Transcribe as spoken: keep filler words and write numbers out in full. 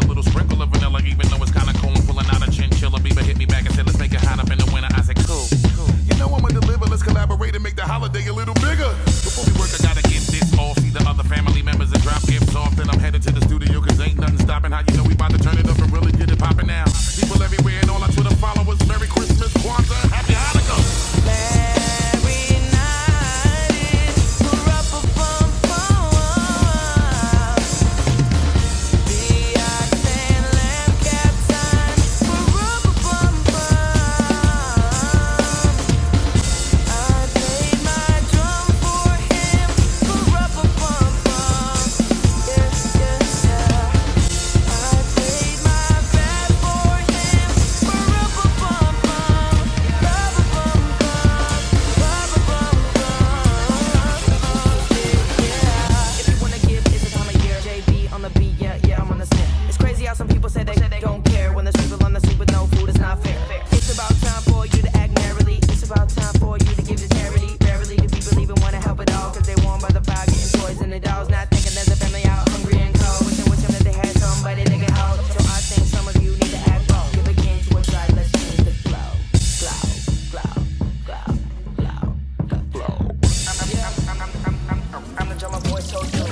little sprinkle of vanilla, even though it's kinda cool. I'm pulling out a chinchilla. Bieber hit me back and said, let's make it hot up in the winter. I said, cool, cool. You know I'ma deliver, let's collaborate and make the holiday a little bigger. Before we work, I gotta get this off. See the other family members and drop gifts off. Then I'm headed to the studio, cause ain't nothing stopping. How you know we about to turn it up and really get it poppin' now? People everywhere and all our Twitter followers, Merry Christmas, Kwanzaa, and Happy Hanukkah. Merry night, pa-ra-pa-pum-pum. Beyonce and Lamb Captain, pa-ra-pa-pum-pum. I played my drum for him, pa-ra-pa-pum-pum. Yeah, yeah, yeah. I played my bad for him, pa-ra-pa-pum-pum. If you wanna give, it's the time of year. J B on the beat, yeah, yeah, I'm on the snip. It's crazy how some people say they, say they don't care when there's people on the street with no food. It's not fair. It's about time for you to act merrily. It's about time for you to give to charity. Rarely do people even wanna help at all, cause they warm by the fire, getting toys and the dolls, not thinking there's a family out hungry and cold. Wishing, wishing that they had somebody they could hold. So I think some of you need to act bold. Give a king to a tribe, let's change the glow. Glow, glow, glow, glow, glow. I'm, I'm, I'm, I'm, I'm, I'm, I'm the drummer boy, so do